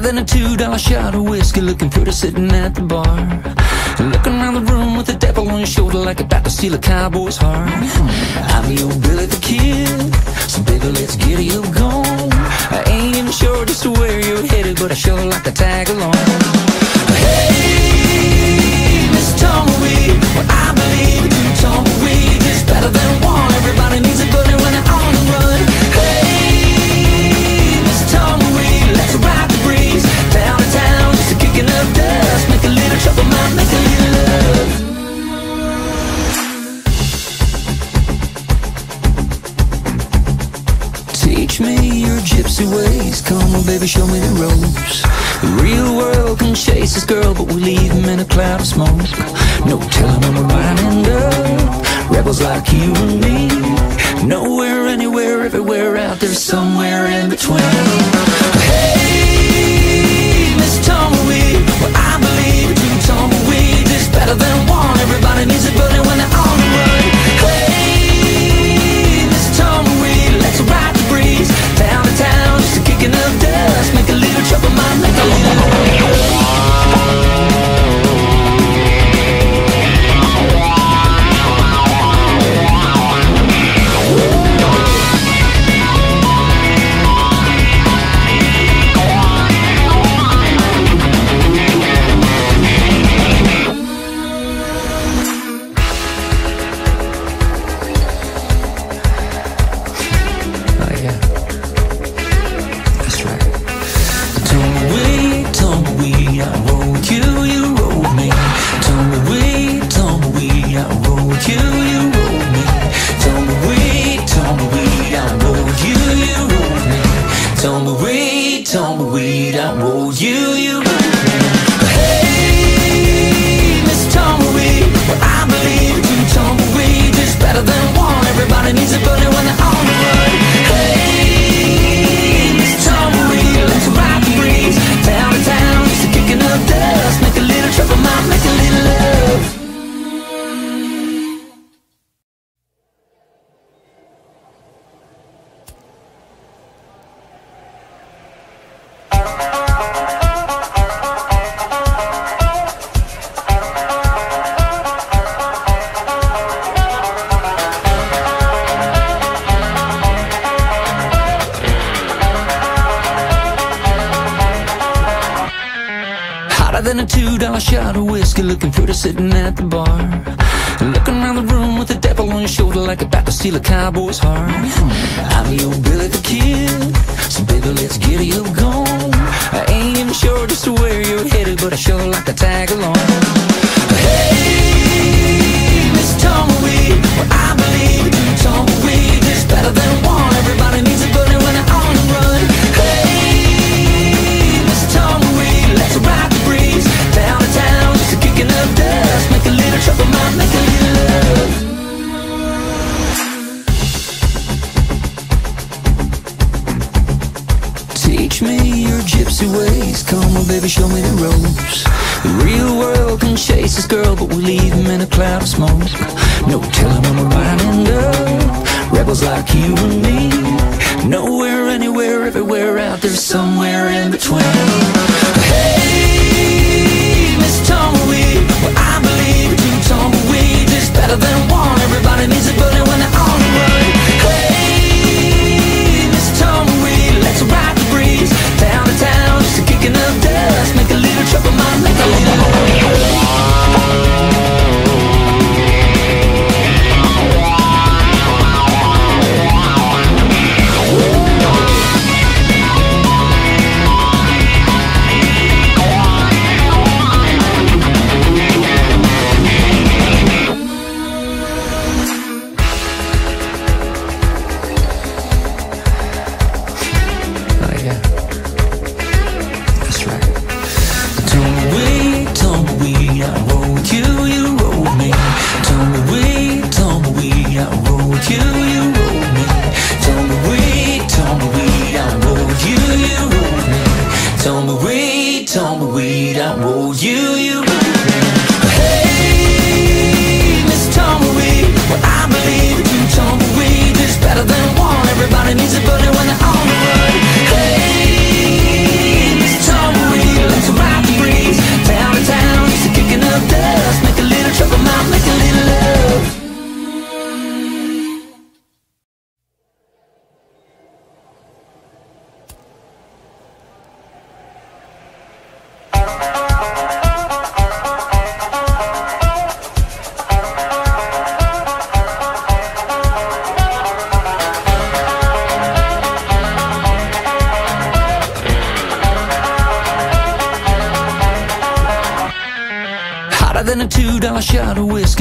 than a $2 shot of whiskey, looking pretty sitting at the bar. Looking around the room with the devil on your shoulder, like about to steal a cowboy's heart. I'm your Billy the Kid, so baby let's get you gone. I ain't even sure just where you're headed, but I sure like to tag along. Hey, Miss Tumbleweed, well I believe two tumbleweed is better than one. Everybody needs a buddy when they're on the run. Hey, Miss Tumbleweed, let's ride the breeze down to town, just a kicking up dust. Make a little trouble, might make a little love. Teach me your gypsy ways, come on baby, show me the ropes. The real world can chase this girl, but we leave him in a cloud of smoke. No telling when we're winding up, rebels like you and me. Nowhere, anywhere, everywhere out there, somewhere in between. Hey, Miss Tumbleweed, well I believe two tumbleweeds is better than one. Everybody needs a buddy when they're on the run. Hey, Miss Tumbleweed, let's ride the breeze down to town, just a kicking up dust. Make a little trouble, might make a little love. Tumbleweed, I roll you, you roll me. Hey, Miss Tumbleweed, well I believe two tumbleweeds is better than one. Everybody needs a buddy when they're on the run. Hey, Miss Tumbleweed, let's ride the breeze down to town, just a kicking up dust. Make a little trouble, might make a little love. Than a $2 shot of whiskey, looking pretty sitting at the bar. Looking around the room with the devil on your shoulder, like about to steal a cowboy's heart. I'm your Billy the Kid, so baby let's get you gone. I ain't even sure just where you're headed, but I sure like to tag along. Hey, Miss Tumbleweed, well I believe two tumbleweeds is better than one. Everybody needs a buddy when they're on the run. Hey, Miss Tumbleweed, let's ride the breeze down to town, just a kicking up dust. Make a little trouble, might make a little love. Teach me your gypsy ways, come on baby, show me the ropes. The real world can chase this girl, but we leave him in a cloud of smoke. No telling when we're winding up, rebels like you and me. Nowhere, anywhere, everywhere out there, somewhere in between. Hey, Miss Tumbleweed, well I believe two tumbleweeds is better than one. Everybody needs a buddy when they're on the run. Hey, Miss Tumbleweed, let's ride the breeze down to town, just a kicking up dust. Make a little trouble, might make a little love.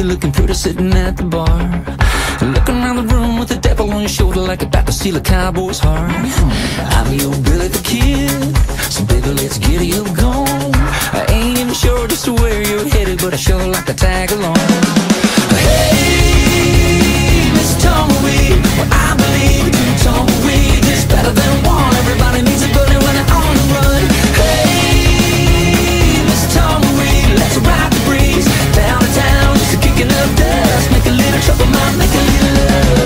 whiskey, looking pretty, sitting at the bar. Looking around the room with the devil on your shoulder, like about to steal a cowboy's heart. I'm your Billy the Kid, so baby, let's get you gone. I ain't even sure just where you're headed, but I sure like to tag along. Hey, Miss Tumbleweed, well, I believe two tumbleweeds is better than one. Everybody needs a buddy when they're on the run. Hey, Miss Tumbleweed, let's ride the breeze down to town, just a kicking up dust. Make a little trouble, might make a little love.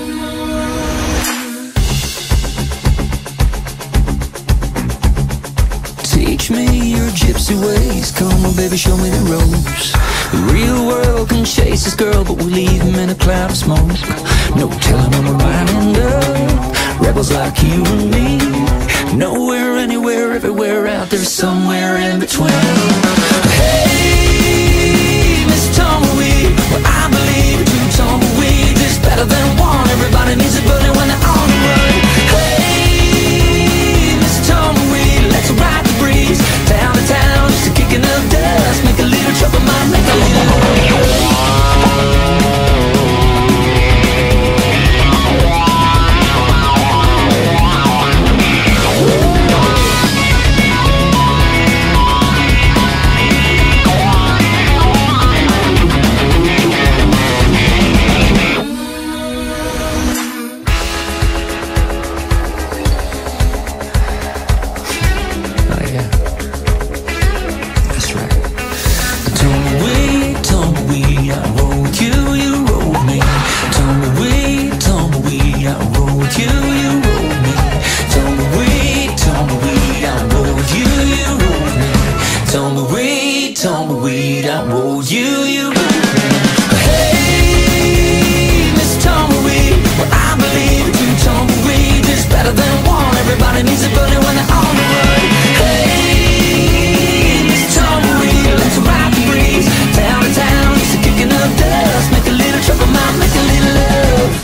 Teach me your gypsy ways, come on baby, show me the ropes. The real world can chase this girl, but we leave him in a cloud of smoke. No telling when we're winding up, rebels like you and me. Nowhere, anywhere, everywhere out there, somewhere in between. Hey, Miss Tumbleweed, well I believe two tumbleweeds is better than one. Everybody needs a buddy when they're on the run. Hey, Miss Tumbleweed, let's ride the breeze down to town, just a kicking up dust. Make a little trouble, might make a little love. Tumbleweed, I roll you. Hey, Miss Tumbleweed, well I believe two tumbleweeds is better than one. Everybody needs a buddy when they're on the run. Hey, Miss Tumbleweed, let's ride the breeze down to town, just a kicking up dust. Make a little trouble, might make a little love.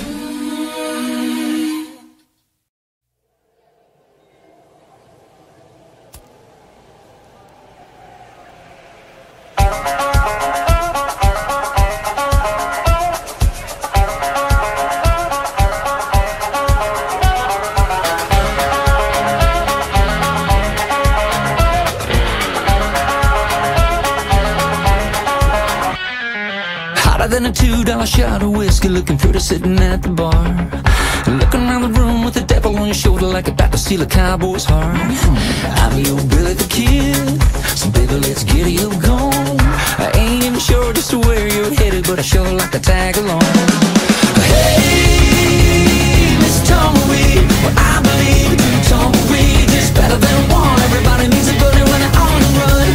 Hotter than a $2 shot of whiskey, looking pretty, sitting at the bar. Looking around the room with the devil on your shoulder, like about to steal a cowboy's heart. I'm your Billy the Kid, so baby, let's get you gone. I ain't even sure just where you're headed, but I sure like to tag along. Hey, Miss Tumbleweed, well I believe two tumbleweeds is better than one. Everybody needs a buddy when they're on the run.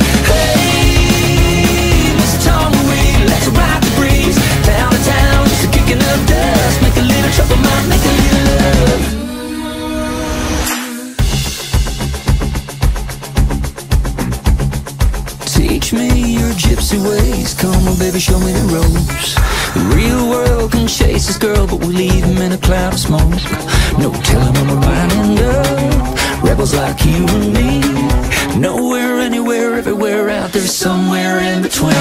Hey, Miss Tumbleweed, let's ride the breeze down to town, just a kicking up dust. Make a little trouble, might make a little love. Teach me your gypsy ways, come on baby, show me the ropes. The real world can chase this girl, but we leave him in a cloud of smoke. No telling when we're winding up, rebels like you and me. Nowhere, anywhere, everywhere out there, somewhere in between.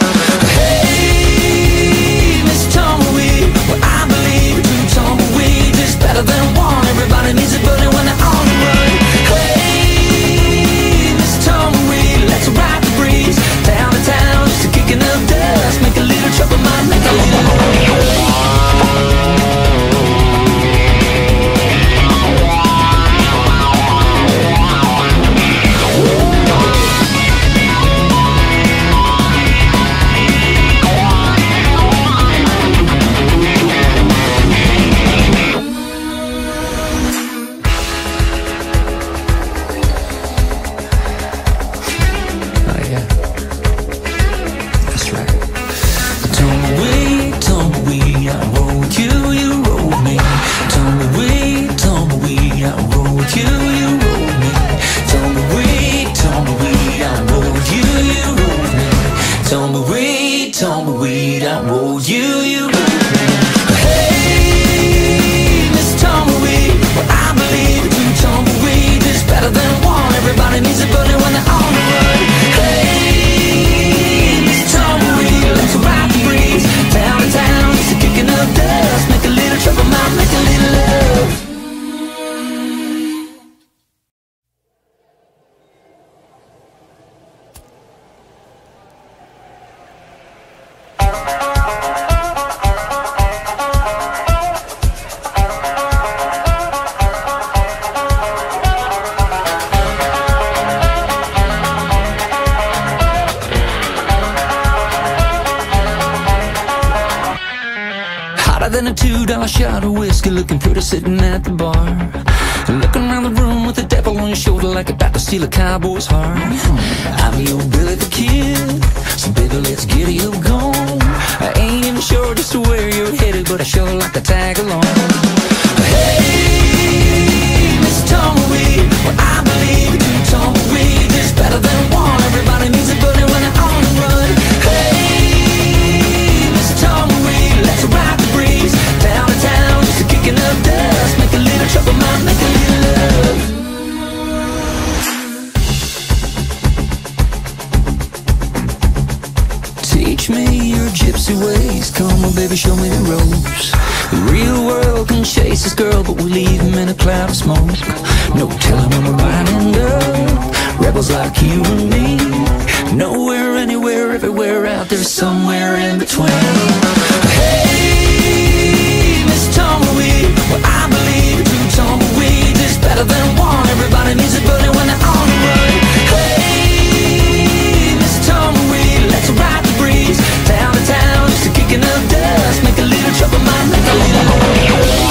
Hey, Miss Tumbleweed, well I believe two tumbleweeds is better than one. Everybody needs a buddy when they're on the run. Hey, Miss Tumbleweed, let's ride the breeze down to town, just a kicking up dust. Make a little trouble, might make a little love. Tumbleweed, I roll you. Hey, Miss Tumbleweed, well I believe two tumbleweeds is better than one. Everybody needs a buddy when they're on the run. Hey, Miss Tumbleweed, let's ride the breeze Hotter than a $2 shot of whiskey, looking pretty sitting at the bar. Looking around the room with the devil on your shoulder like about to steal a cowboy's heart. I'm your Billy the Kid, so baby let's get you gone. I ain't even sure just where you're headed, but I sure like to tag along. Hey, Miss Tumbleweed, well I believe two tumbleweeds is better than one. Everybody needs a buddy when they're on the run. Hey, Miss Tumbleweed, let's ride the breeze down to town, just a kicking up dust, make a little trouble, might make a little love. Teach me your gypsy ways, come on baby, show me the ropes. The real world can chase this girl, but we leave him in a cloud of smoke. No telling when we're winding up, rebels like you and me. Nowhere, anywhere, everywhere out there, somewhere in between. Hey, Miss Tumbleweed, well I believe two tumbleweeds is better than one. Everybody needs a buddy when they're on the run. Hey, Miss Tumbleweed, let's ride the breeze down to town, just a kicking up dust, make a little trouble, might make a little love.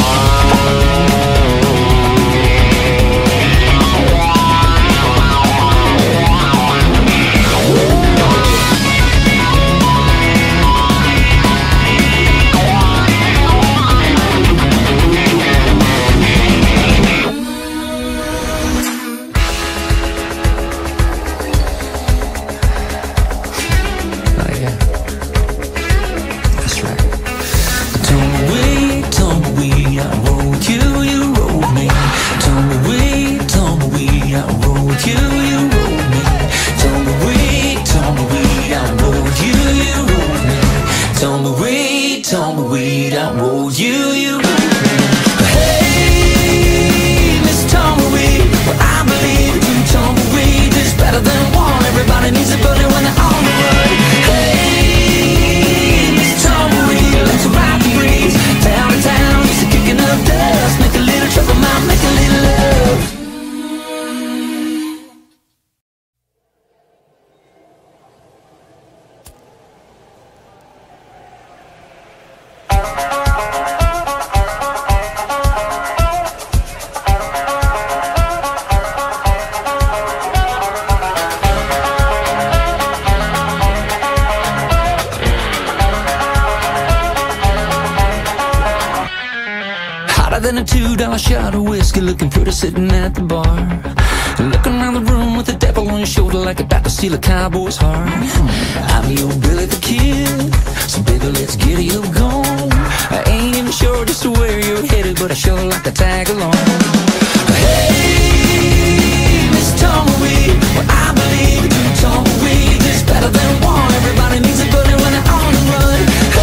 Tumbleweed, I rolled you, you rolled me. Hey, Miss Tumbleweed, well I believe two tumbleweeds is better than one. Everybody needs a buddy when they're on the run. Hey, Miss Tumbleweed, let's ride the breeze down to town, just a kicking up dust, make a little trouble, might make a little love. Than a $2 shot of whiskey, looking pretty sitting at the bar. Looking around the room with the devil on your shoulder like about to steal a cowboy's heart. I'm your Billy the Kid, so baby let's get you gone. I ain't even sure just where you're headed, but I sure like to tag along. Hey, Miss Tumbleweed, well I believe two tumbleweeds is better than one. Everybody needs a buddy when they're on the run.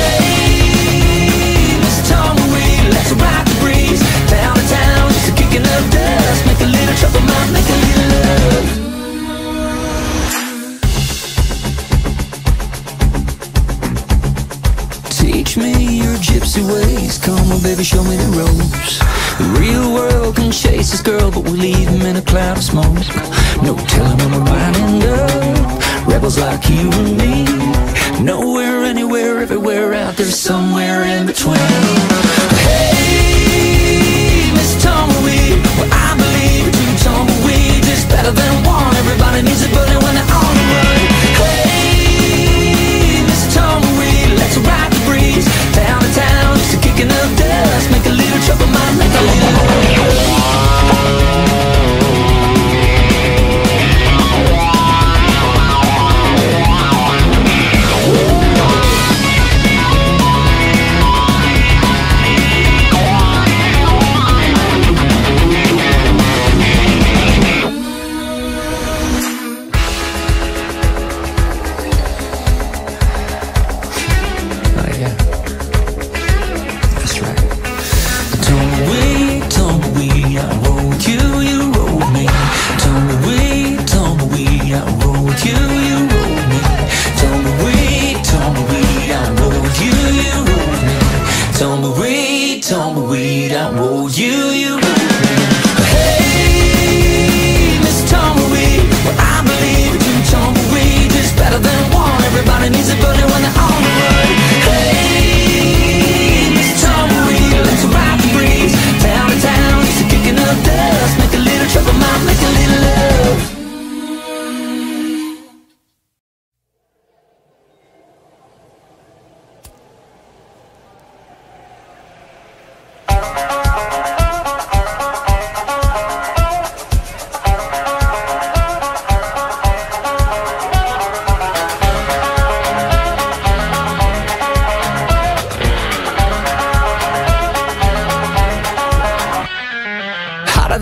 Hey, Miss Tumbleweed, let's ride the breeze down to town, just a kicking up dust, make a little trouble, might make a little love. Teach me your gypsy ways, come on baby, show me the ropes. The real world can chase this girl, but we leave him in a cloud of smoke. No telling when we're winding up, rebels like you and me. Nowhere, anywhere, everywhere out there, somewhere in between. Hey, Miss Tumbleweed, well I believe two tumbleweeds is better than one. Everybody needs a buddy when they're on the run. Hey, Miss Tumbleweed, let's ride the breeze down to town, just a kicking up dust, make a little trouble, might make a little love.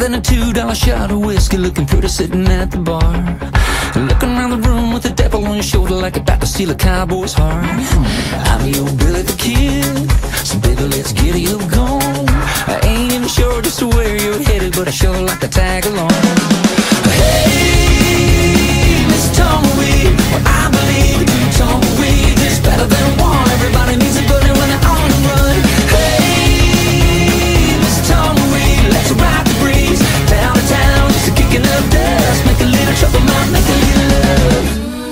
than a $2 shot of whiskey, looking pretty sitting at the bar. Looking around the room with the devil on your shoulder like about to steal a cowboy's heart. I'm your Billy the Kid, so baby let's get you gone. I ain't even sure just where you're headed, but I sure like to tag along. Hey, Miss Tumbleweed, well I believe two tumbleweed is better than one. Everybody needs a buddy when they're on the run. Hey, Miss Tumbleweed, let's ride the breeze down to town, just a kicking up dust, make a little trouble, might make a little love.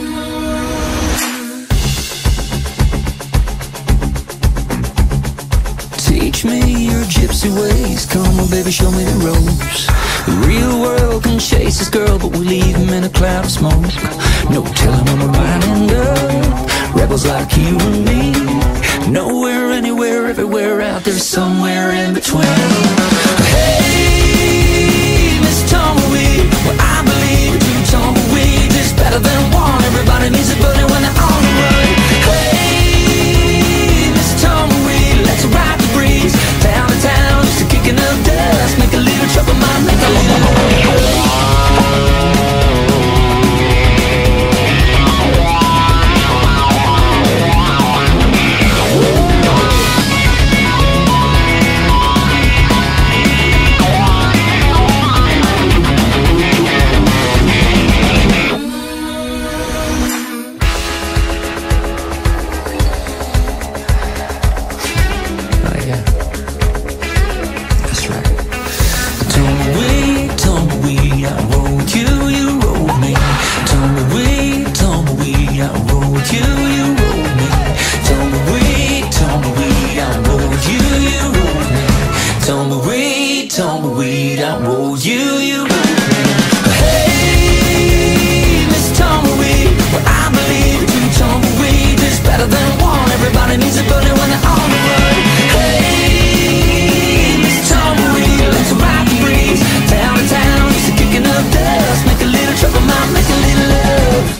Teach me your gypsy ways, come on baby, show me the ropes. The real world can chase this girl, but we leave him in a cloud of smoke. No telling when we're winding up, rebels like you and me. Nowhere, anywhere, everywhere out there, somewhere in between. Hey, Miss Tumbleweed, well I believe two tumbleweeds is better than one. Everybody needs a buddy when they're on the run. Hey, Miss Tumbleweed, let's ride the breeze down to town, just a kicking up dust, make a little trouble, might make a little love. Tumbleweed, I roll you, you roll me. Hey, Miss Tumbleweed, well I believe two tumbleweeds is better than one. Everybody needs a buddy when they're on the run. Hey, Miss Tumbleweed, let's ride the breeze down to town, just a kicking up dust, make a little trouble, might make a little love.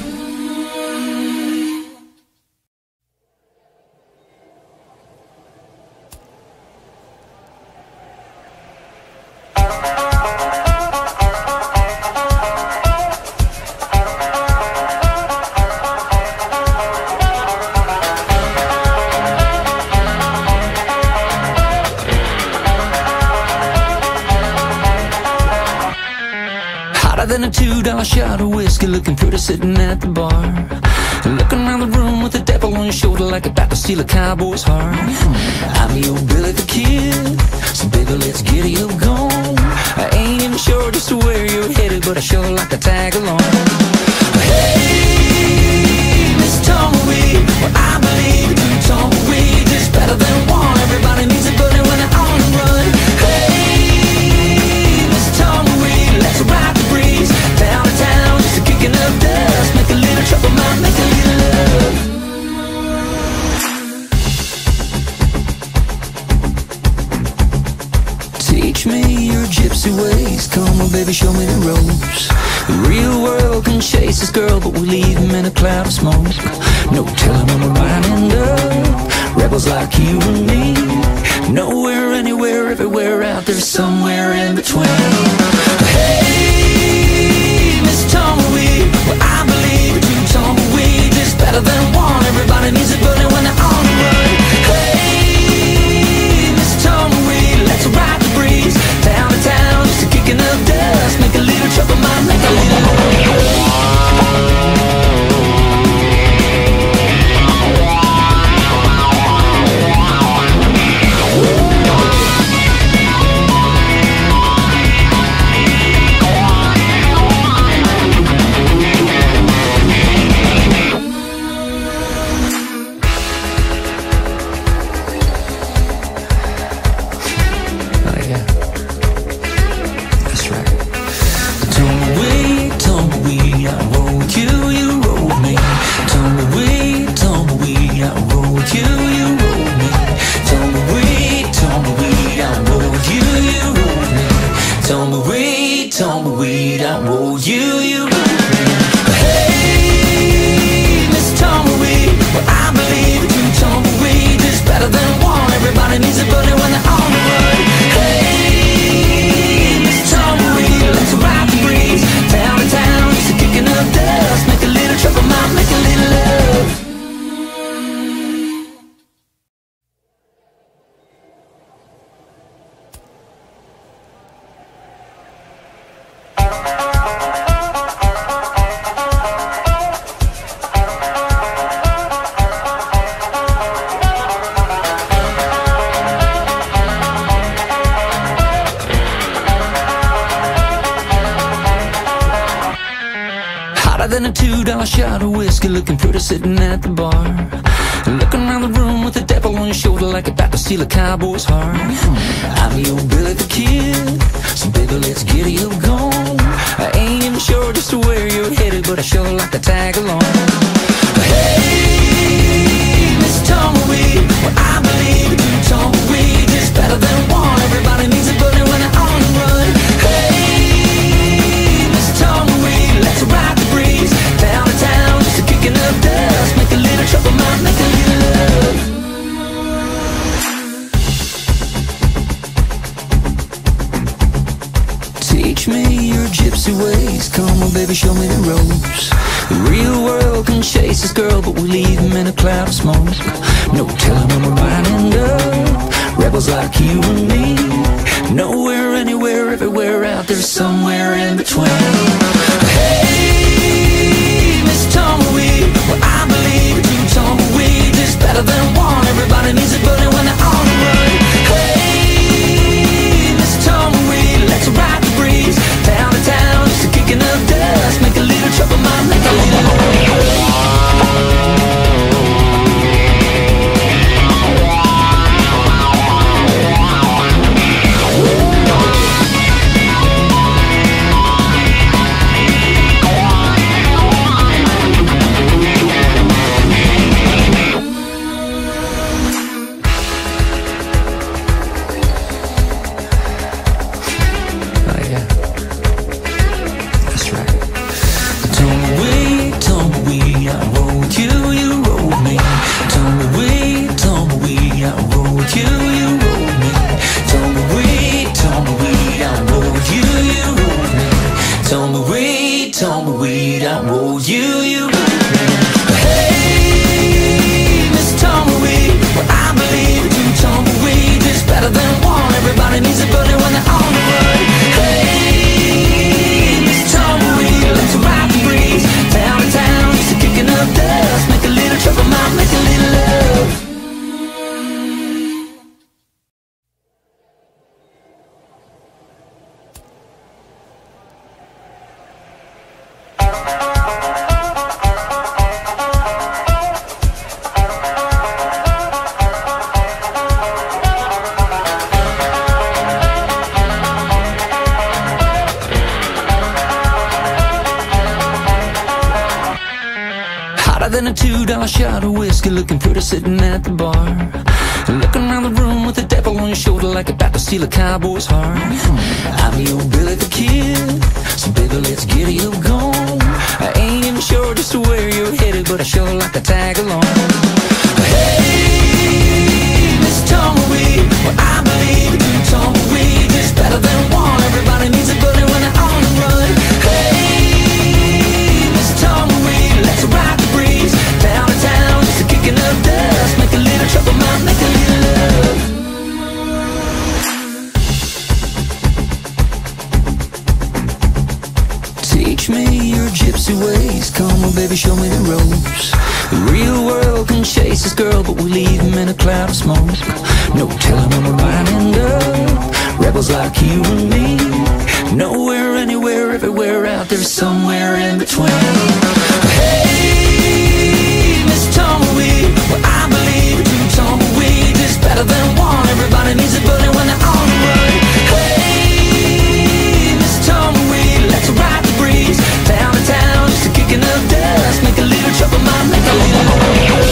Than a $2 shot of whiskey, looking pretty sitting at the bar. Looking around the room with the devil on your shoulder like about to steal a cowboy's heart. I'm your Billy the Kid, so baby let's get you gone. I ain't even sure just where you're headed, but I sure like to tag along. Hey, Miss Tumbleweed, well I believe two tumbleweeds is better than one. Everybody needs a buddy when they're on the run. Hey, Miss Tumbleweed, let's ride the breeze down to town, just a kicking up dust, make a little trouble, might make a little love. Teach me your gypsy ways, come on baby, show me the ropes. The real world can chase this girl, but we leave him in a cloud of smoke. No telling when we're winding up, rebels like you and me. Nowhere, anywhere, everywhere out there, somewhere in between. Hey, Miss Tumbleweed, well I believe two tumbleweeds is better than one. Everybody needs a buddy when they're on the run. Hey, Miss Tumbleweed, let's ride the breeze down to town, just a kicking up dust, make a little trouble, might make a little love. $2 shot of whiskey, looking pretty sitting at the bar. Looking around the room with the devil on your shoulder like about to steal a cowboy's heart. I'm your Billy the Kid, so baby let's get you gone. I ain't even sure just where you're headed, but I sure like to tag along. Hey, Miss Tumbleweed, well I believe two tumbleweeds is better than one. Everybody needs a buddy when they're on the run. Hey, Miss Tumbleweed, let's ride the breeze down to town, just a kicking up dust. Make a little trouble, might make a little love. Teach me your gypsy ways, come on baby, show me the ropes. The real world can chase this girl, but we leave them in a cloud of smoke. No telling when we're winding up, rebels like you and me. Nowhere, anywhere, everywhere out there, somewhere in between. Hey, Miss Tumbleweed, well I believe two tumbleweeds is better than one. Everybody needs a buddy when they're on the run. Hey, Miss Tumbleweed, let's ride the breeze down to town, just a kicking up dust. Make a little trouble, might make a little than a $2 shot of whiskey, looking pretty sitting at the bar. Looking around the room with the devil on your shoulder like about to steal a cowboy's heart. I'm your Billy the Kid, so baby let's get you gone. I ain't even sure just where you're headed, but I sure like to tag along. Hey, Miss Tumbleweed, well I believe two tumbleweeds is better than one. Everybody needs a buddy when they're on the run. Hey, Miss Tumbleweed, let's ride the breeze down to town, just a kicking up dust. Make a little trouble, might make a little love. Teach me your gypsy ways, come on baby, show me the ropes. The real world can chase this girl, but we leave them in a cloud of smoke. No telling when we're winding up, rebels like you and me. Nowhere, anywhere, everywhere out there, somewhere in between. Hey, Miss Tumbleweed, well I believe two tumbleweeds is better than one. Everybody needs a buddy when they're on the run. Hey, Miss Tumbleweed, let's ride the breeze down to town, just a kicking up dust. Make a little trouble, might make a little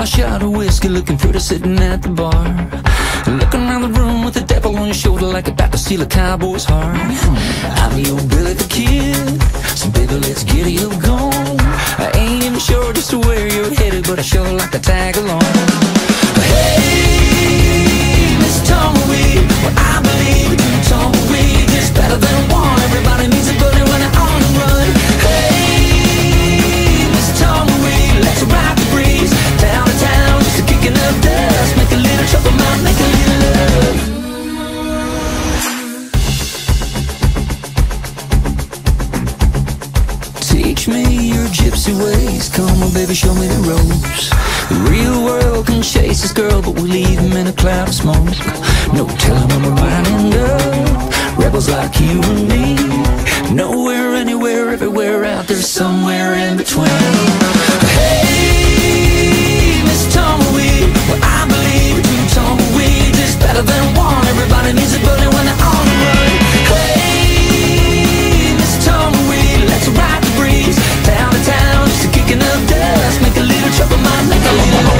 shot of whiskey, looking pretty sitting at the bar. Looking around the room with the devil on your shoulder, like about to steal a cowboy's heart. I'm your Billy the Kid, so baby let's get you gone. I ain't even sure just where you're headed, but I sure like to tag along. Hey, Miss Tumbleweed, well I believe in two tumbleweeds is better than one. Everybody needs a buddy when they're on the run. Hey, Miss Tumbleweed, let's ride the breeze down to town, just a kicking up dust, make a little trouble, might make a little love. Teach me your gypsy ways, come on baby, show me the ropes. The real world can chase this girl, but we leave him in a cloud of smoke. No telling when we're winding up, rebels like you and me. Nowhere, anywhere, everywhere, out there somewhere in between. Hey, Miss Tumbleweed, well I believe two tumbleweeds is better than one. Everybody needs a buddy when they're on the run. Hey, Miss Tumbleweed, let's ride the breeze down to town, just a kicking up dust, make a little trouble, might make a little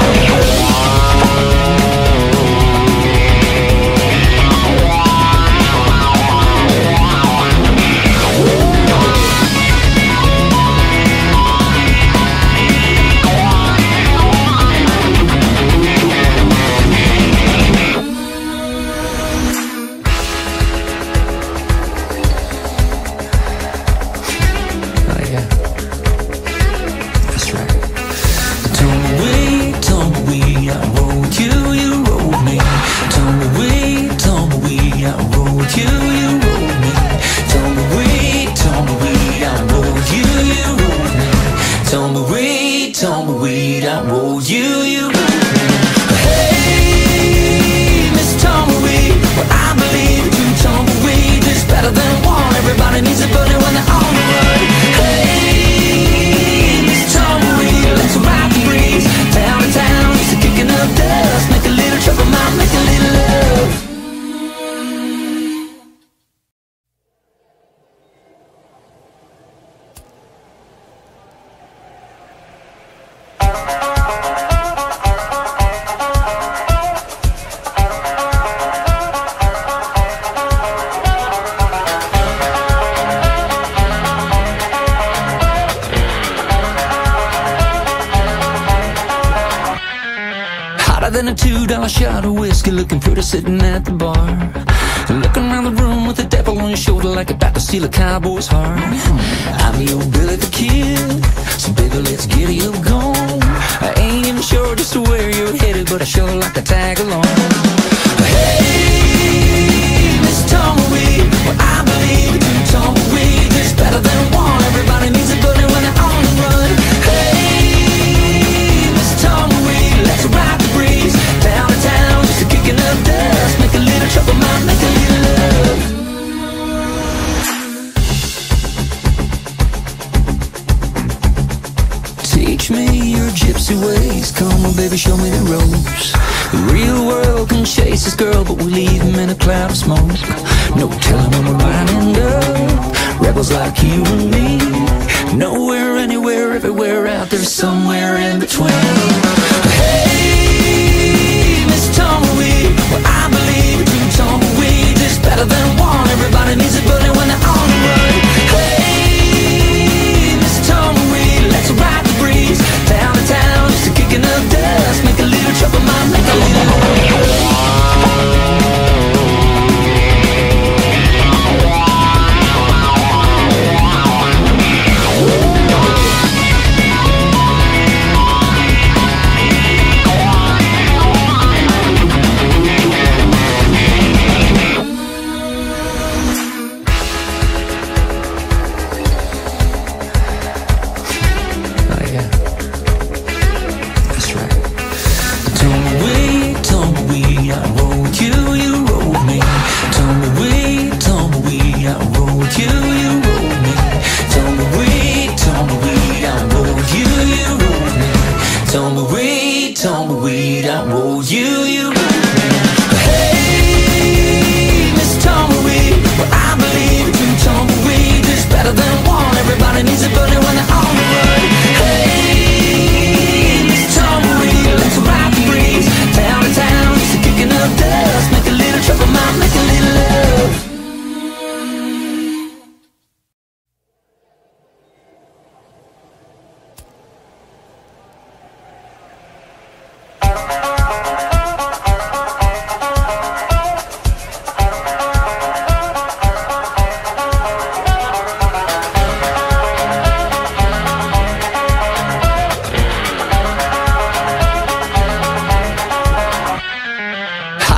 tumbleweed, I roll you, you roll me. Hey, Miss Tumbleweed, well I believe two tumbleweeds is better than one. Everybody needs a buddy when they're on the run. Hey, Miss Tumbleweed, let's ride the breeze down to town, just a kicking up dust, make a little trouble, might make a little love. Than a $2 shot of whiskey, looking pretty sitting at the bar. Looking around the room with the devil on your shoulder, like about to steal a cowboy's heart. I'm your Billy the Kid, so baby let's get you gone. I ain't even sure just where you're headed, but I sure like to tag along. Hey, Miss Tumbleweed, well I believe two tumbleweeds is better than one. Everybody needs a buddy when they're on the run. Hey, Miss Tumbleweed, let's ride the breeze down to town, just a kicking up dust, make a little trouble, might make a little love. Teach me your gypsy ways, come on baby, show me the ropes. The real world can chase this girl, but we leave him in a cloud of smoke. No telling when we're winding up, rebels like you and me. Nowhere, anywhere, everywhere, out there somewhere in between. Hey, Miss Tumbleweed, well I believe two tumbleweeds is better than one. Everybody needs a buddy when they're on the run. Hey, Miss Tumbleweed, let's ride the breeze down to town, just a kicking up dust, make a little trouble, might make a little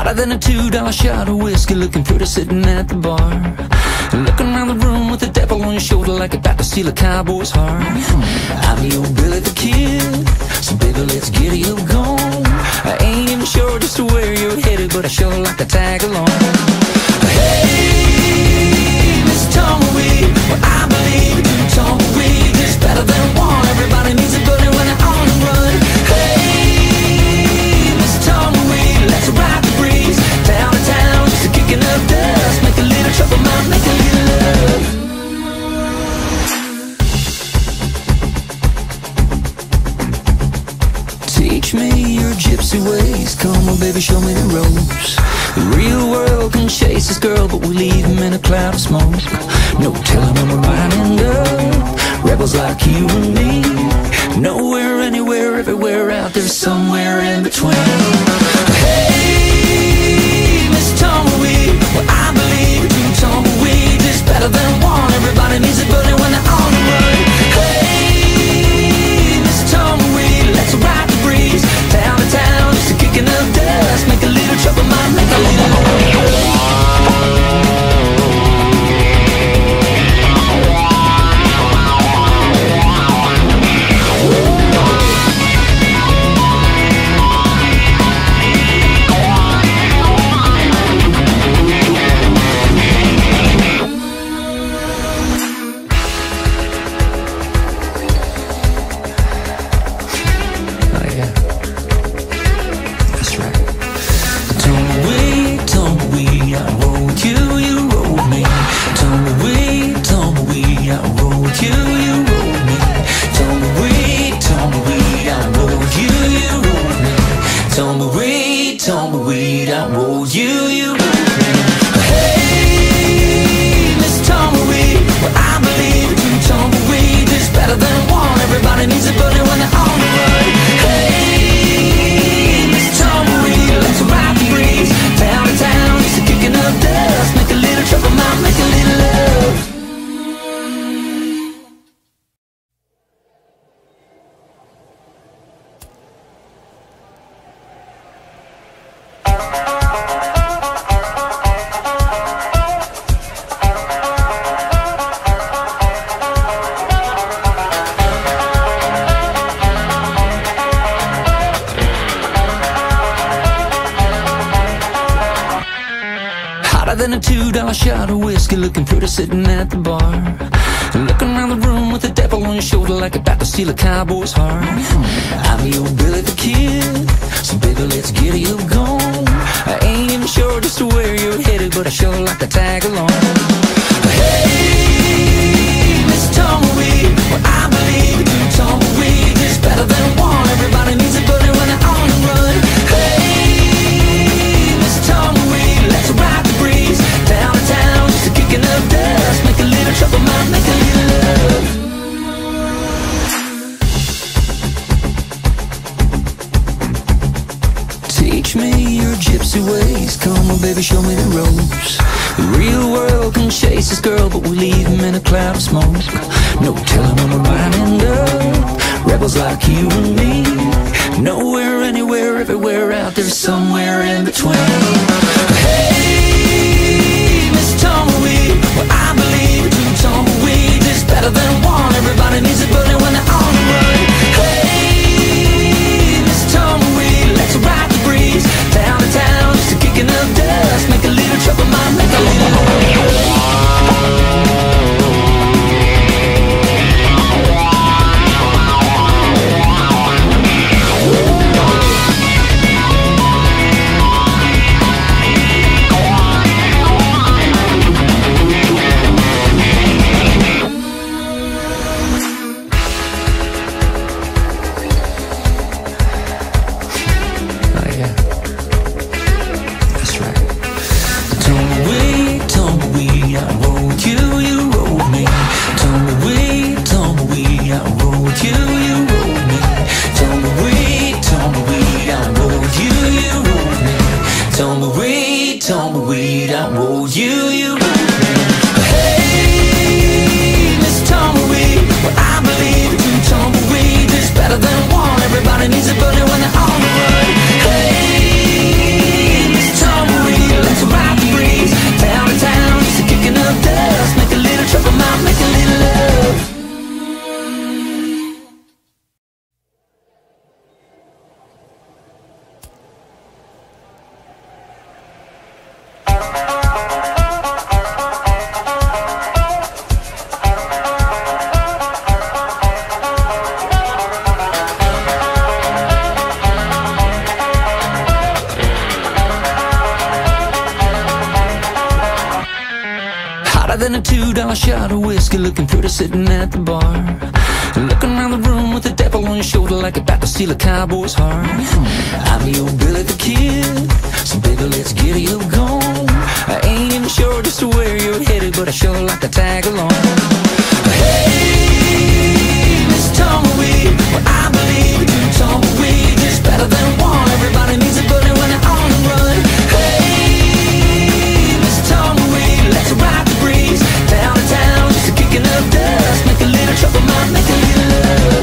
Hotter than a $2 shot of whiskey, looking pretty sitting at the bar. Looking around the room with the devil on your shoulder like about to steal a cowboy's heart. I'm your Billy the Kid, so baby let's get you gone. I ain't even sure just where you're headed, but I sure like to tag along. Hey, Miss Tumbleweed, well I believe two tumbleweed is better than one. Everybody needs a buddy when they're on the run. Hey, Miss Tumbleweed, let's ride the breeze down to town, just a kicking up dust. Make a little trouble, might make a little love. Teach me your gypsy ways, come on baby, show me the ropes. The real world can chase this girl, but we leave him in a cloud of smoke. No telling when we're winding up, rebels like you and me. Nowhere, anywhere, everywhere out there, somewhere in between. Hey, Miss Tumbleweed, well I believe two tumbleweeds is better than one. Everybody needs a buddy when they're on the run. Hey, Miss Tumbleweed, let's ride the breeze down to town, just a kicking up dust. Make a little trouble, might make a little tumbleweed, I roll you, you roll me. Hey, Miss Tumbleweed, well I believe two tumbleweeds is better than one. Everybody needs a buddy when they're on the run. Hey, Miss Tumbleweed, let's ride the breeze down to town, just a kicking up dust. Make a little trouble, might make a little love. Than a $2 shot of whiskey, looking pretty sitting at the bar. Looking around the room with the devil on your shoulder like about to steal a cowboy's heart. I'm your Billy the Kid, so baby let's get you gone. I ain't even sure just where you're headed, but I sure like to tag along. Hey, Miss Tumbleweed, well I believe two tumbleweeds is better than one. Everybody needs a buddy when they're on the run. Hey, Miss Tumbleweed, let's ride the breeze down to town, just a kicking up dust. Make a little trouble, might make a little love. Teach me your gypsy ways, come on baby, show me the ropes. The real world can chase this girl, but we leave him in a cloud of smoke. No telling when we're winding up, rebels like you and me. Nowhere, anywhere, everywhere out there, somewhere in between. Hey, Miss Tumbleweed, well I believe two tumbleweeds is better than one. Everybody needs a buddy when they're on the run. Hey, Miss Tumbleweed, let's ride the breeze down to town, just a kicking up dust. Make a little trouble, might make a little than a $2 shot of whiskey, looking pretty sitting at the bar. Looking around the room with the devil on your shoulder like about to steal a cowboy's heart. I'm your Billy the Kid, so baby let's get you gone. I ain't even sure just where you're headed, but I sure like to tag along. Hey, Miss Tumbleweed, well I believe two tumbleweed is better than one. Everybody needs a buddy when they're on the run. Hey, Miss Tumbleweed, let's ride the breeze down to town, just a kicking up dust. Make a little trouble, might make a little love.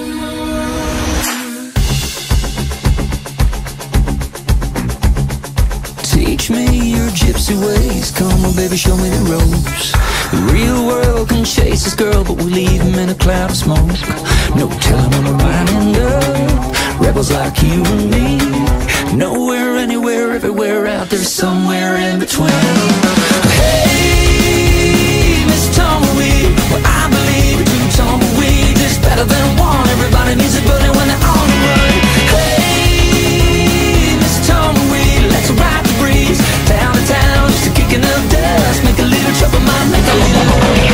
Teach me your gypsy ways, come on baby, show me the ropes. The real world can chase this girl, but we leave him in a cloud of smoke. No telling when we're winding up, rebels like you and me. Nowhere, anywhere, everywhere out there, somewhere in between. Hey, Miss Tumbleweed, well I believe two tumbleweeds is better than one. Everybody needs a buddy when they're on the run. Hey, Miss Tumbleweed, let's ride the breeze down to town, just a kicking up dust. Make a little trouble, might make a little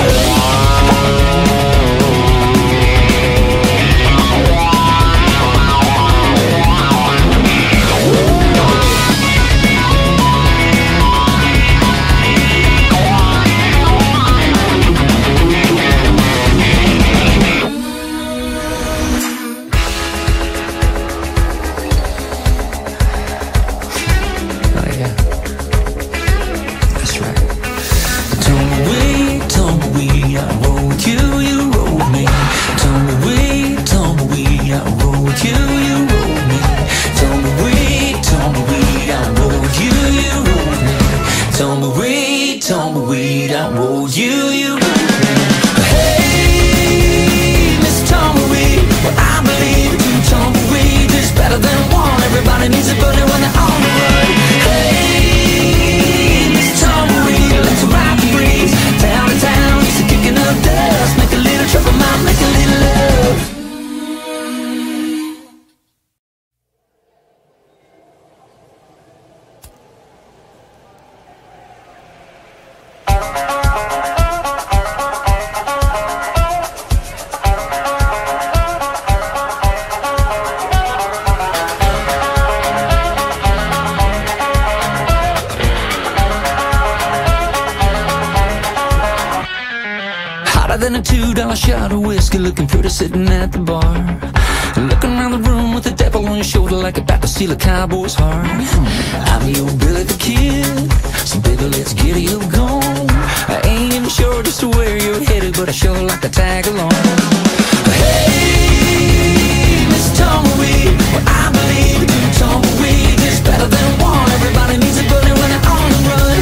than a $2 shot of whiskey, looking pretty sitting at the bar. Looking around the room with the devil on your shoulder like about to steal a cowboy's heart. I'm your Billy the Kid, so baby let's get you gone. I ain't even sure just where you're headed, but I sure like to tag along. Hey, Miss Tumbleweed, well I believe two tumbleweeds is better than one. Everybody needs a buddy when they're on the run.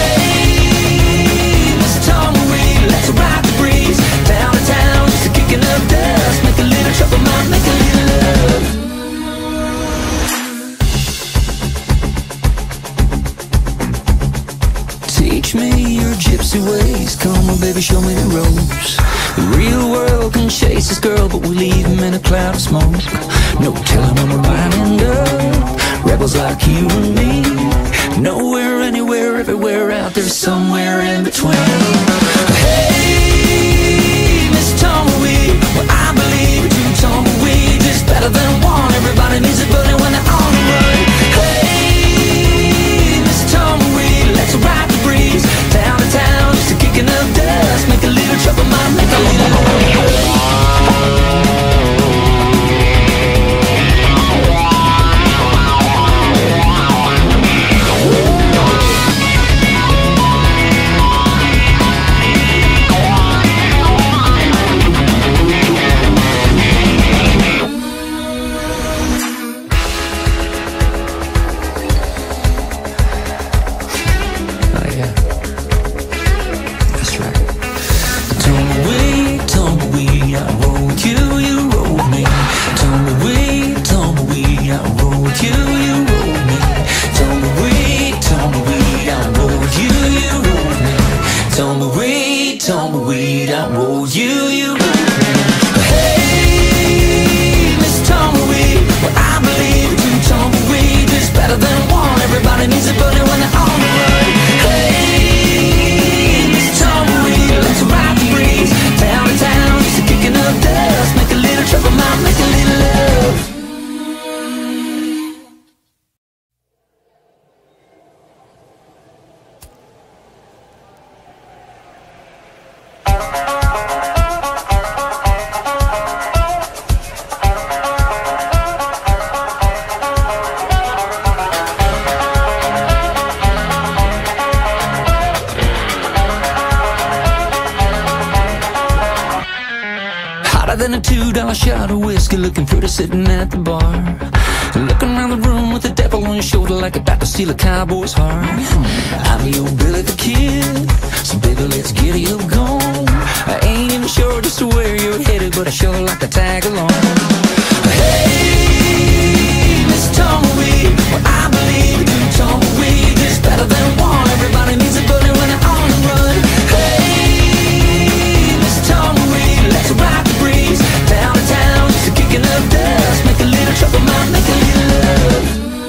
Hey, Miss Tumbleweed, let's ride the breeze down to town, just a kicking up dust. Make a little trouble, might make a little love. Teach me your gypsy ways, come on baby, show me the ropes. The real world can chase this girl, but we leave him in a cloud of smoke. No telling when we're winding up, rebels like you and me. Nowhere, anywhere, everywhere out there, somewhere in between. Hey, Miss Tumbleweed, well I believe two tumbleweeds is better than one. Everybody needs a buddy when they're on the run. Hey, Miss Tumbleweed, let's ride the breeze down to town, just a kicking up dust. Make a little trouble, might make a little Hotter than a $2 shot of whiskey, looking pretty sitting at the bar. Looking around the room with the devil on your shoulder like about to steal a cowboy's heart. I'm your Billy the Kid, so baby let's get you gone. I ain't even sure just where you're headed, but I sure like to tag along. Hey, Miss Tumbleweed, well I believe you tumbleweed is better than one. Everybody needs a bully when they're on the run. Hey, Miss Tumbleweed, let's ride the breeze down to town, just a kicking up dust, make a little trouble, might make a little love.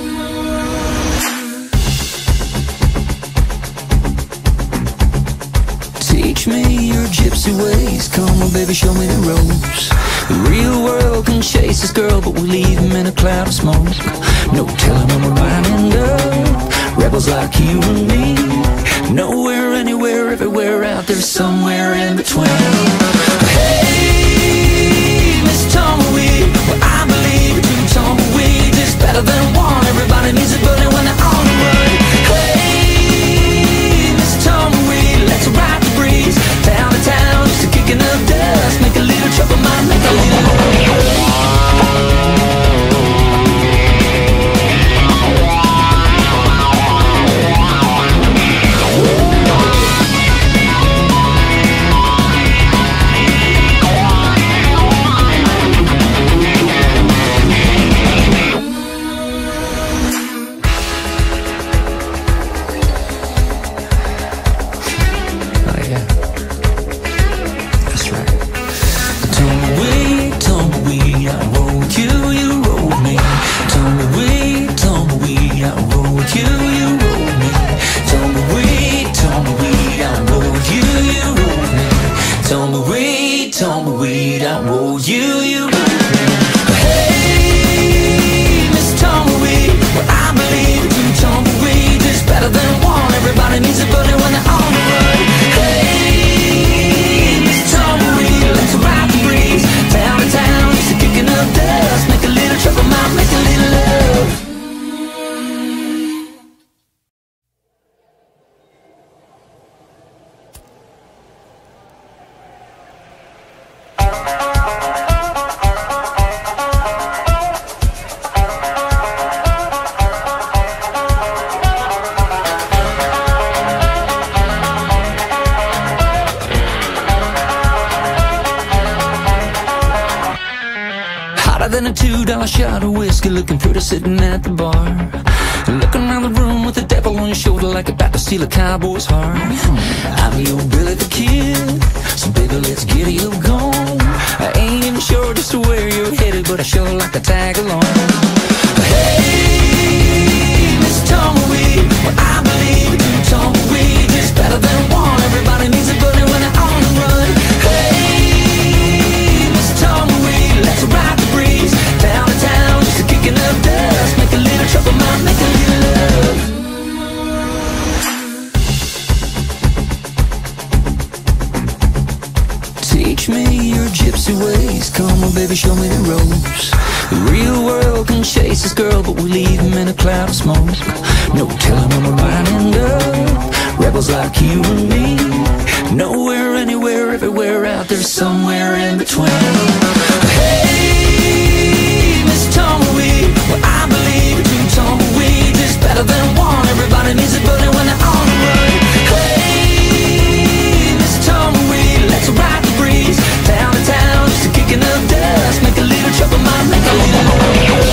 Teach me your gypsy ways, come on baby, show me the ropes. The real world can chase this girl, but we leave him in a cloud of smoke. No telling when we're winding up, rebels like you and me. Nowhere, anywhere, everywhere out there, somewhere in between. Hey, Miss Tumbleweed, well I believe two tumbleweeds is better than one. Everybody needs a buddy when they're on the run. Hey, Miss Tumbleweed, let's ride the breeze down to town, just a kicking up dust, make a little trouble, might make a little than a $2 shot of whiskey, looking pretty sitting at the bar. Looking around the room with the devil on your shoulder like about to steal a cowboy's heart. I'm your Billy the Kid, so baby let's get you gone. I ain't even sure just where you're headed, but I sure like to tag along. Hey, Miss Tumbleweed, well I believe two tumbleweeds is better than one. Everybody needs a buddy when they're on the run. Hey, Miss Tumbleweed, let's ride the breeze down to town, just a kicking up dust, make a little trouble, might make a little love. Teach me your gypsy ways, come on baby, show me the ropes. The real world can chase this girl, but we leave him in a cloud of smoke. No telling when we're winding up, rebels like you and me. Nowhere, anywhere, everywhere out there, somewhere in between. Hey, Miss Tumbleweed, well I believe two tumbleweeds is better than one. Everybody needs a buddy when they're on the run. Hey, Miss Tumbleweed, let's ride the breeze down to town, just a kicking up dust, make a little trouble, might make a little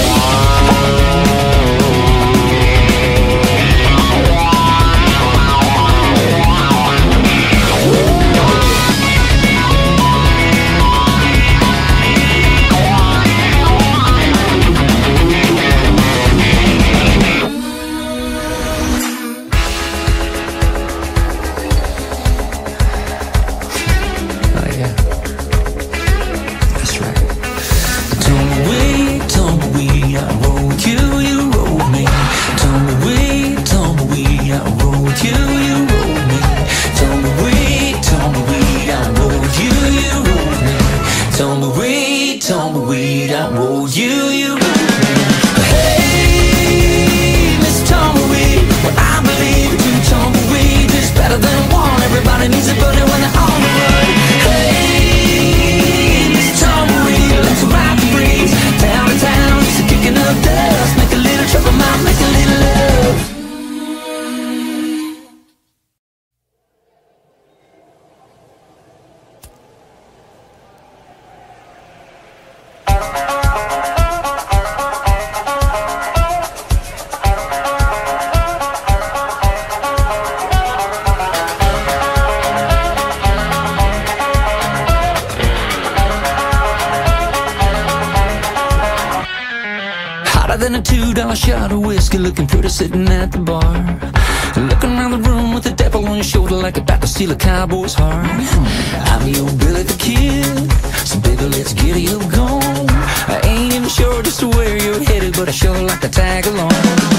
$2 shot of whiskey, looking pretty sitting at the bar. Looking around the room with the devil on your shoulder, like about to steal a cowboy's heart. I'm your Billy the Kid, so baby, let's get you gone. I ain't even sure just where you're headed, but I sure like to tag along.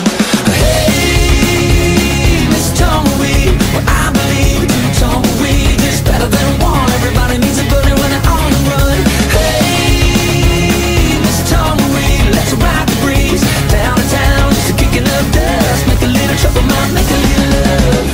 Hey, Miss Tumbleweed, well, I believe two tumbleweed is better than one. Everybody needs a buddy when they're on the run. Hey, Miss Tumbleweed, let's ride the breeze down to town, just a kicking up dust. Make a little trouble, might make a little love.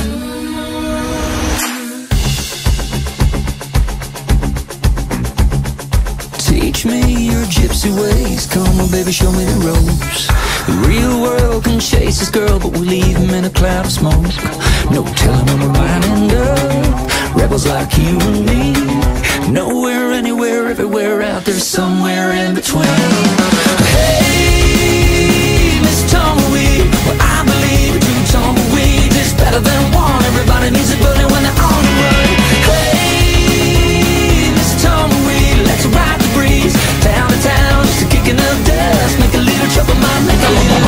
Teach me your gypsy ways, come on baby, show me the ropes. The real world can chase this girl, but we leave him in a cloud of smoke. No telling when we're winding up, rebels like you and me. Nowhere, anywhere, everywhere, out there somewhere in between. Hey, Miss Tumbleweed, well I believe two tumbleweeds is better than one. Everybody needs a buddy when they're on the run. Hey, Miss Tumbleweed, let's ride the breeze down to town, just a kicking up dust. Make a little trouble, might make a little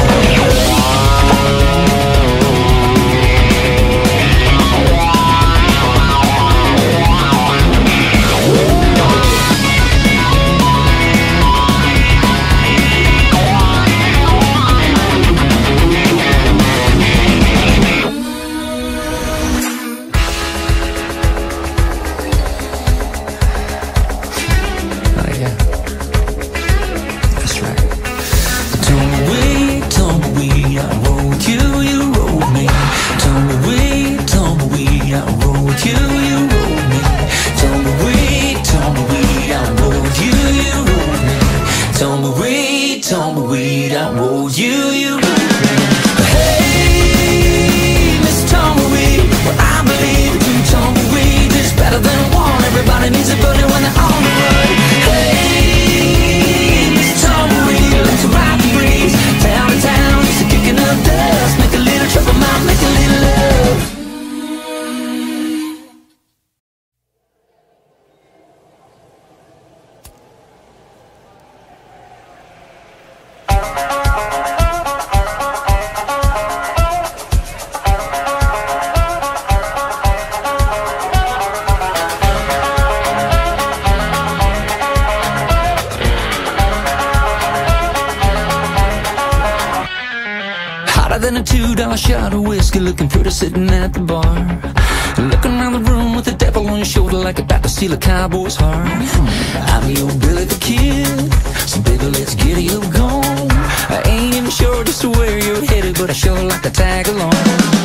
than a $2 shot of whiskey, looking pretty sitting at the bar. Looking around the room with the devil on your shoulder, like about to steal a cowboy's heart. I'm your Billy the Kid, so baby, let's get you gone. I ain't even sure just where you're headed, but I sure like to tag along.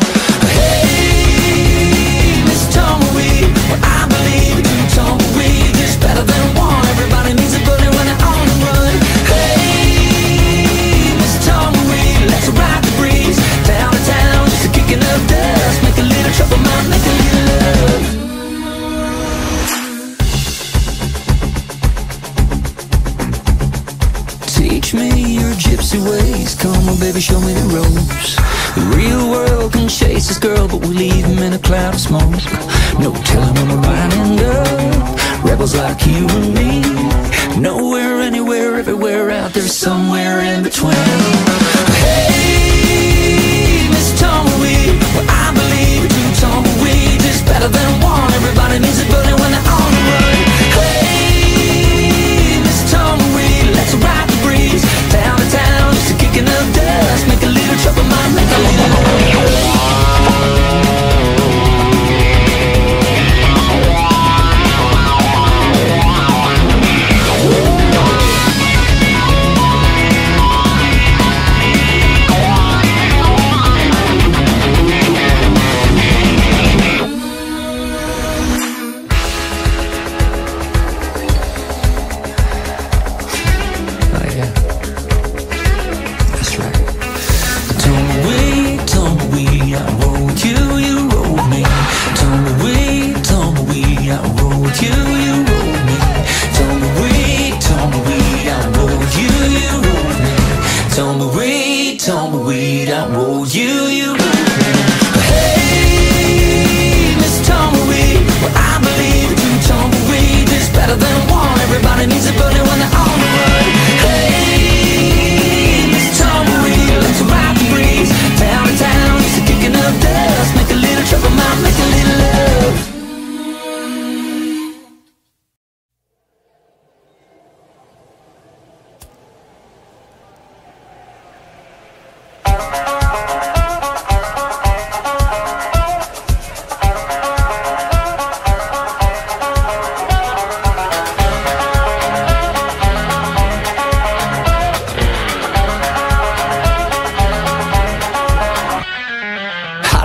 Hey, Miss Tumbleweed, well I believe two tumbleweeds is better than one. Everybody needs a buddy when they're on the run. Hey, Miss Tumbleweed, let's ride the breeze down to town, just a kicking up dust. Make a little trouble, might make a little love. Teach me your gypsy ways, come on baby, show me the ropes. The real world can chase this girl, but we leave him in a cloud of smoke. No telling when we're winding up, rebels like you and me. Nowhere, anywhere, everywhere, out there somewhere in between. Hey, Miss Tumbleweed, well I believe two tumbleweeds is better than one. Everybody needs a buddy when they're on the run. Hey, Miss Tumbleweed, let's ride the breeze down to town, just a kicking up dust. Make a little trouble, might make a little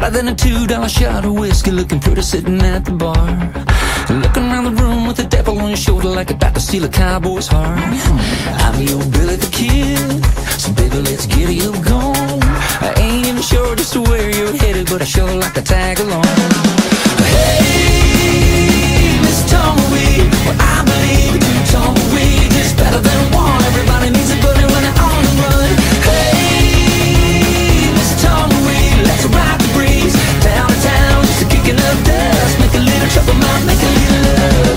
Hotter than a $2 shot of whiskey, looking pretty sitting at the bar. Looking around the room with the devil on your shoulder like about to steal a cowboy's heart. I'm your Billy the Kid, so baby let's get you gone. I ain't even sure just where you're headed, but I sure like to tag along. Hey, Miss Tumbleweed, well I believe two tumbleweed is better than one. Everybody needs a buddy when they're on the run. Hey, Miss Tumbleweed, let's ride the breeze down to town, just a kicking up dust. Make a little trouble, might make a little love.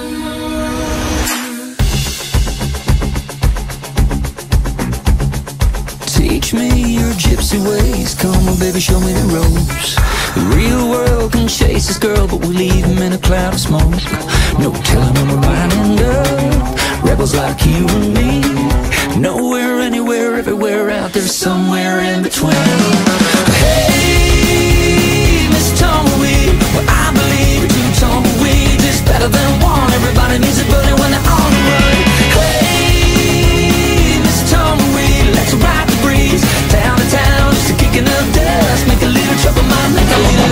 Teach me your gypsy ways, come on baby, show me the ropes. The real world can chase this girl, but we leave him in a cloud of smoke. No telling when we're winding up, rebels like you and me. Nowhere, anywhere, everywhere out there, somewhere in between. Hey, Miss Tumbleweed, well I believe two tumbleweeds is better than one. Everybody needs a buddy when they're on the run. Hey, Miss Tumbleweed, let's ride the breeze down to town, just a kicking up dust. Make a little trouble, might make a little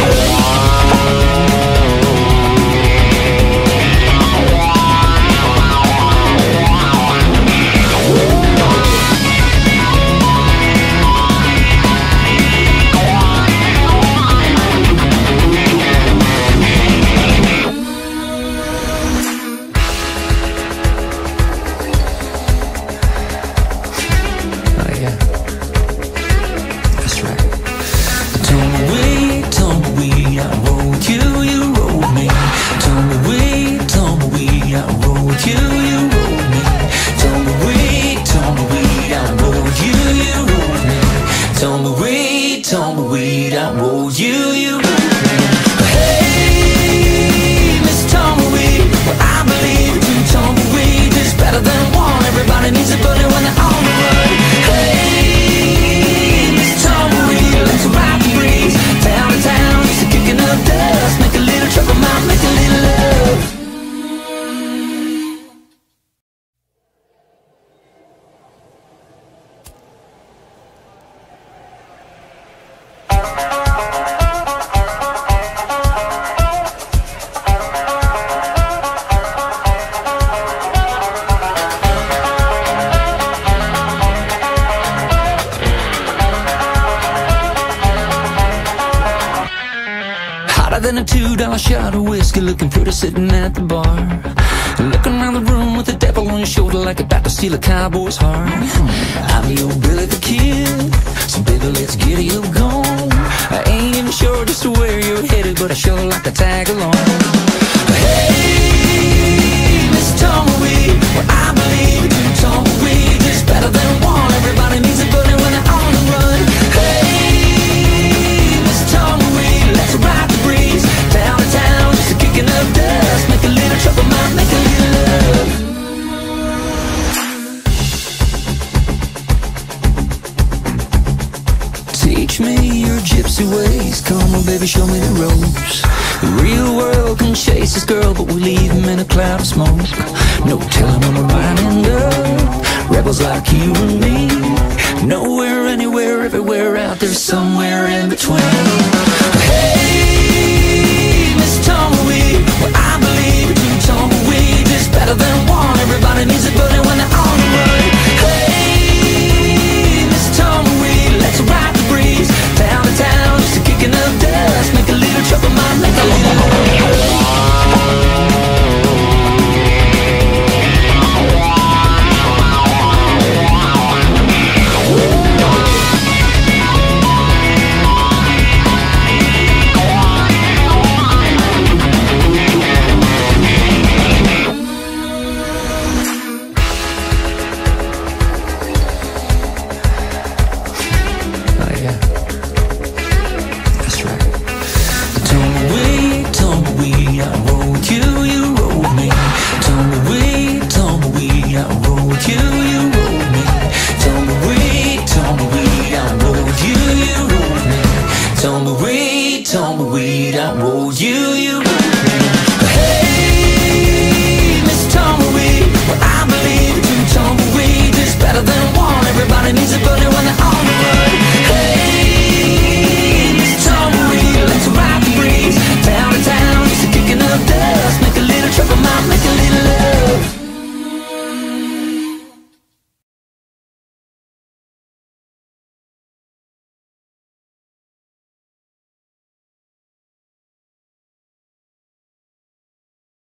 tumbleweed, I roll you, you roll me. Hey, Miss Tumbleweed, well I believe two tumbleweeds is better than one. Everybody needs a buddy when they're on the run. Hey, Miss Tumbleweed, let's ride the breeze town to town, just a kicking up dust. Make a little trouble, might make a little love. Hotter than a $2 shot of whiskey, looking pretty sitting at the bar. Looking around the room with the devil on your shoulder like about to steal a cowboy's heart. I'm your Billy the Kid, so baby let's get you gone. I ain't even sure just where you're headed, but I sure like to tag along. Hey, Miss Tumbleweed, well I believe two tumbleweeds is better than one. Everybody needs a buddy when they're on the run. Hey, Miss Tumbleweed, let's ride the breeze down to town, just a kicking up dust. Make a little trouble, might make a little love. Teach me your gypsy ways, come on baby, show me the ropes. The real world can chase this girl, but we leave him in a cloud of smoke. No telling when we're winding up, rebels like you and me. Nowhere, anywhere, everywhere out there, somewhere in between. Hey, Miss Tumbleweed, well I believe two tumbleweeds is better than one. Everybody needs a buddy when they're on the run. Hey, Miss Tumbleweed, let's ride the breeze down to town, just a kicking up dust. Make a little trouble, might make a little Tumbleweed,